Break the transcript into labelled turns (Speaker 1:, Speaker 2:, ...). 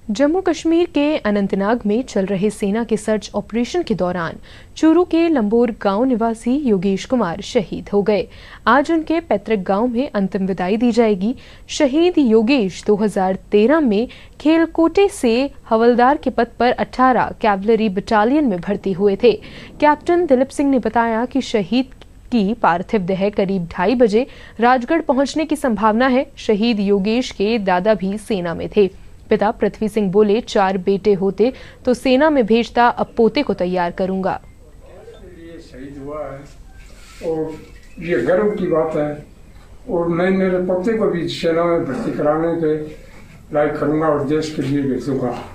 Speaker 1: जम्मू कश्मीर के अनंतनाग में चल रहे सेना के सर्च ऑपरेशन के दौरान चूरू के लंबोर गांव निवासी योगेश कुमार शहीद हो गए। आज उनके पैतृक गांव में अंतिम विदाई दी जाएगी। शहीद योगेश 2013 में खेलकोटे से हवलदार के पद पर 18 कैवलरी बटालियन में भर्ती हुए थे। कैप्टन दिलीप सिंह ने बताया कि शहीद की पार्थिव देह करीब 2:30 बजे राजगढ़ पहुंचने की संभावना है। शहीद योगेश के दादा भी सेना में थे। पिता पृथ्वी सिंह बोले, 4 बेटे होते तो सेना में भेजता, अब पोते को तैयार करूंगा।
Speaker 2: ये शहीद हुआ है और ये गर्व की बात है और मैं मेरे पोते को भी सेना में भर्ती कराने के लायक करूंगा और देश के लिए भेजूंगा।